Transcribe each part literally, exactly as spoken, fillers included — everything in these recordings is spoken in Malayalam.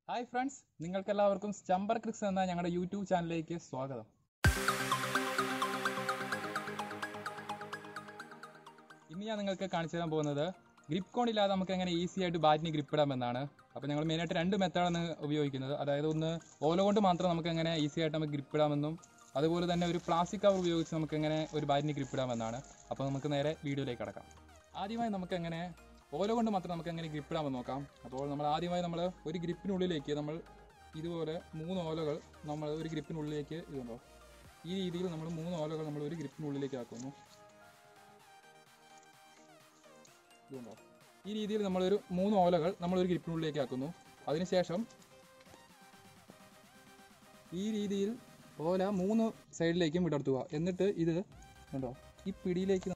ഹായ് ഫ്രണ്ട്സ്, നിങ്ങൾക്കെല്ലാവർക്കും സ്റ്റംബർ ക്രിക്സ് എന്ന ഞങ്ങളുടെ യൂട്യൂബ് ചാനലിലേക്ക് സ്വാഗതം. ഇന്ന് ഞാൻ നിങ്ങൾക്ക് കാണിച്ചു തരാൻ പോകുന്നത് ഗ്രിപ്പ് കോൺ ഇല്ലാതെ നമുക്ക് എങ്ങനെ ഈസി ആയിട്ട് ബാറ്റിന് ഗ്രിപ്പ് ഇടാമെന്നാണ്. അപ്പോൾ ഞങ്ങൾ മെയിനായിട്ട് രണ്ട് മെത്തേഡാണ് ഉപയോഗിക്കുന്നത്. അതായത് ഒന്ന് ഓല കൊണ്ട് മാത്രം നമുക്ക് എങ്ങനെ ഈസി ആയിട്ട് നമുക്ക് ഗ്രിപ്പ് ഇടാമെന്നും അതുപോലെ തന്നെ ഒരു പ്ലാസ്റ്റിക് കവർ ഉപയോഗിച്ച് നമുക്ക് എങ്ങനെ ഒരു ബാറ്റിന് ഗ്രിപ്പ് ഇടാമെന്നാണ്. അപ്പോൾ നമുക്ക് നേരെ വീഡിയോയിലേക്ക് കടക്കാം. ആദ്യമായി നമുക്ക് എങ്ങനെ ഓല കൊണ്ട് മാത്രം നമുക്ക് എങ്ങനെ ഗ്രിപ്പ് ഇടാമെന്ന് നോക്കാം. അപ്പോൾ നമ്മൾ ആദ്യമായി നമ്മൾ ഒരു ഗ്രിപ്പിനുള്ളിലേക്ക് നമ്മൾ ഇതുപോലെ മൂന്ന് ഓലകൾ നമ്മൾ ഒരു ഗ്രിപ്പിനുള്ളിലേക്ക് ഇതുണ്ടോ ഈ രീതിയിൽ നമ്മൾ മൂന്ന് ഓലകൾ നമ്മൾ ഒരു ഗ്രിപ്പിനുള്ളിലേക്ക് ആക്കുന്നു. ഇതുണ്ടോ ഈ രീതിയിൽ നമ്മളൊരു മൂന്ന് ഓലകൾ നമ്മളൊരു ഗ്രിപ്പിനുള്ളിലേക്ക് ആക്കുന്നു. അതിനുശേഷം ഈ രീതിയിൽ ഓല മൂന്ന് സൈഡിലേക്കും വിടർത്തുക. എന്നിട്ട് ഇത് ഉണ്ടോ ഈ പിടിയിലേക്ക്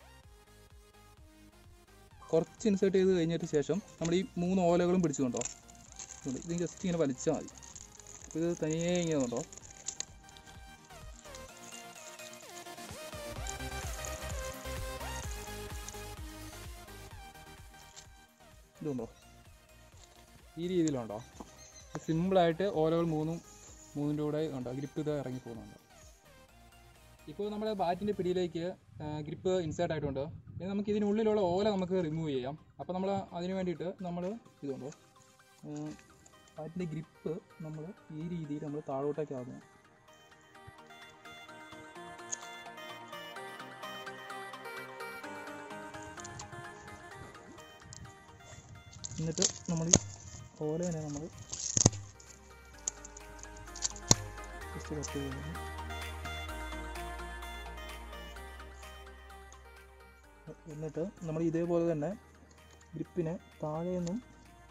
കുറച്ച് ഇൻസേർട്ട് ചെയ്ത് കഴിഞ്ഞതിന് ശേഷം നമ്മൾ ഈ മൂന്ന് ഓലകളും പിടിച്ചുകൊണ്ടോ ഇത് ജസ്റ്റ് ഇങ്ങനെ വലിച്ചാൽ മതി. ഇത് തനിയെ ഇങ്ങനെ ഉണ്ടോ ഇതുണ്ടോ ഈ രീതിയിലുണ്ടോ സിമ്പിളായിട്ട് ഓലകൾ മൂന്നും മൂന്നിൻ്റെ കൂടെ ഉണ്ടോ ഗ്രിപ്പ് ഇത് ഇറങ്ങി പോകുന്നുണ്ട്. ഇപ്പോൾ നമ്മുടെ ബാറ്റിൻ്റെ പിടിയിലേക്ക് ഗ്രിപ്പ് ഇൻസേർട്ട് ആയിട്ടുണ്ട്. ഇനി നമുക്ക് ഇതിനുള്ളിലുള്ള ഓല നമുക്ക് റിമൂവ് ചെയ്യാം. അപ്പോൾ നമ്മൾ അതിന് വേണ്ടിയിട്ട് നമ്മൾ ഇതുണ്ടോ ബാറ്റിൻ്റെ ഗ്രിപ്പ് നമ്മൾ ഈ രീതിയിൽ നമ്മൾ താഴോട്ടേക്ക് ആകുന്നു. എന്നിട്ട് നമ്മൾ ഈ ഓലേനെ നമ്മൾ ജസ്റ്റ് കട്ട് ചെയ്യുന്നു. എന്നിട്ട് നമ്മൾ ഇതേപോലെ തന്നെ ഗ്രിപ്പിനെ താഴെ നിന്നും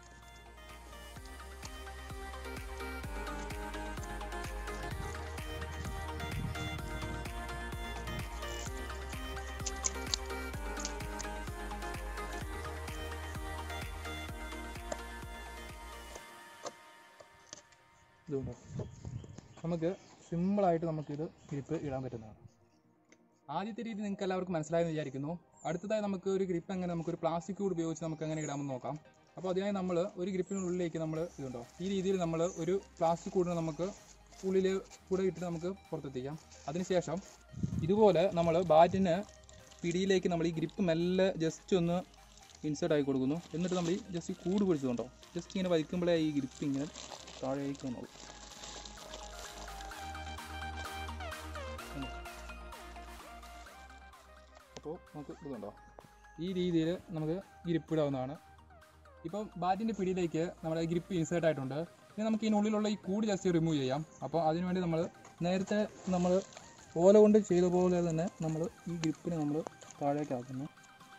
ഇതുണ്ടോ നമുക്ക് സിമ്പിളായിട്ട് നമുക്കിത് ഗ്രിപ്പ് ഇടാൻ പറ്റുന്നതാണ്. ആദ്യത്തെ രീതി നിങ്ങൾക്ക് എല്ലാവർക്കും മനസ്സിലായെന്ന് വിചാരിക്കുന്നു. അടുത്തതായി നമുക്ക് ഒരു ഗ്രിപ്പ് എങ്ങനെ നമുക്കൊരു പ്ലാസ്റ്റിക് കൂട് ഉപയോഗിച്ച് നമുക്ക് എങ്ങനെ ഇടാമെന്ന് നോക്കാം. അപ്പോൾ അതിനായി നമ്മൾ ഒരു ഗ്രിപ്പിനുള്ളിലേക്ക് നമ്മൾ ഇതുണ്ടോ ഈ രീതിയിൽ നമ്മൾ ഒരു പ്ലാസ്റ്റിക് കൂടിന് നമുക്ക് ഉള്ളിൽ കൂടെ ഇട്ടിട്ട് നമുക്ക് പുറത്തെത്തിക്കാം. അതിനുശേഷം ഇതുപോലെ നമ്മൾ ബാറ്റിന് പിടിയിലേക്ക് നമ്മൾ ഈ ഗ്രിപ്പ് മെല്ലെ ജസ്റ്റ് ഒന്ന് ഇൻസേർട്ട് ആക്കി കൊടുക്കുന്നു. എന്നിട്ട് നമ്മൾ ഈ ജസ്റ്റ് ഈ കൂട് പിടിച്ചുകൊണ്ടോ ജസ്റ്റ് ഇങ്ങനെ വലിക്കുമ്പോഴേ ഈ ഗ്രിപ്പ് ഇങ്ങനെ താഴേക്ക് വന്നോളൂ. അപ്പോൾ നമുക്ക് ഇതുണ്ടോ ഈ രീതിയിൽ നമുക്ക് ഗ്രിപ്പ് ഇടാവുന്നതാണ്. ഇപ്പം ബാറ്റിൻ്റെ പിടിയിലേക്ക് നമ്മുടെ ഗ്രിപ്പ് ഇൻസേർട്ട് ആയിട്ടുണ്ട്. ഇനി നമുക്ക് ഇതിനുള്ളിലുള്ള ഈ കൂട് ജസ്റ്റ് റിമൂവ് ചെയ്യാം. അപ്പോൾ അതിനുവേണ്ടി നമ്മൾ നേരത്തെ നമ്മൾ ഓല കൊണ്ട് ചെയ്ത പോലെ തന്നെ നമ്മൾ ഈ ഗ്രിപ്പിനെ നമ്മൾ താഴേക്ക് ആക്കുന്നു.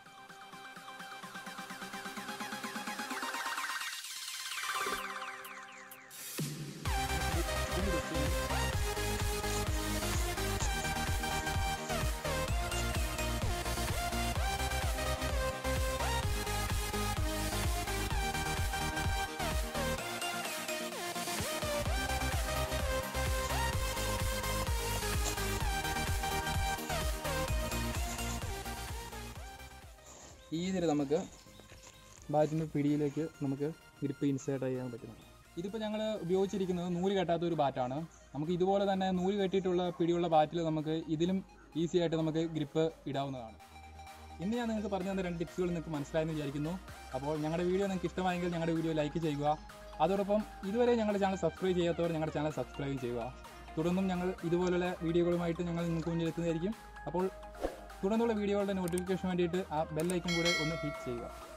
ഈ രീതിയിൽ നമുക്ക് ബാറ്റിൻ്റെ പിടിയിലേക്ക് നമുക്ക് ഗ്രിപ്പ് ഇൻസേർട്ട് ചെയ്യാൻ പറ്റും. ഇതിപ്പോൾ ഞങ്ങൾ ഉപയോഗിച്ചിരിക്കുന്നത് നൂല് കെട്ടാത്ത ഒരു ബാറ്റാണ്. നമുക്ക് ഇതുപോലെ തന്നെ നൂല് കെട്ടിയിട്ടുള്ള പിടിയുള്ള ബാറ്റിൽ നമുക്ക് ഇതിലും ഈസി ആയിട്ട് നമുക്ക് ഗ്രിപ്പ് ഇടാവുന്നതാണ്. ഇന്ന് ഞാൻ നിങ്ങൾക്ക് പറഞ്ഞു തന്ന രണ്ട് ടിപ്സുകൾ നിങ്ങൾക്ക് മനസ്സിലായെന്ന് വിചാരിക്കുന്നു. അപ്പോൾ ഞങ്ങളുടെ വീഡിയോ നിങ്ങൾക്ക് ഇഷ്ടമായെങ്കിൽ ഞങ്ങളുടെ വീഡിയോ ലൈക്ക് ചെയ്യുക. അതോടൊപ്പം ഇതുവരെ ഞങ്ങളുടെ ചാനൽ സബ്സ്ക്രൈബ് ചെയ്യാത്തവർ ഞങ്ങളുടെ ചാനൽ സബ്സ്ക്രൈബ് ചെയ്യുക. തുടർന്നും ഞങ്ങൾ ഇതുപോലുള്ള വീഡിയോകളുമായിട്ട് ഞങ്ങൾ നിങ്ങൾക്ക് മുന്നിൽ എത്തുന്നതായിരിക്കും. അപ്പോൾ തുടർന്നുള്ള വീഡിയോകളുടെ നോട്ടിഫിക്കേഷൻ വേണ്ടിയിട്ട് ആ ബെൽ ഐക്കൺ കൂടെ ഒന്ന് ഹിറ്റ് ചെയ്യുക.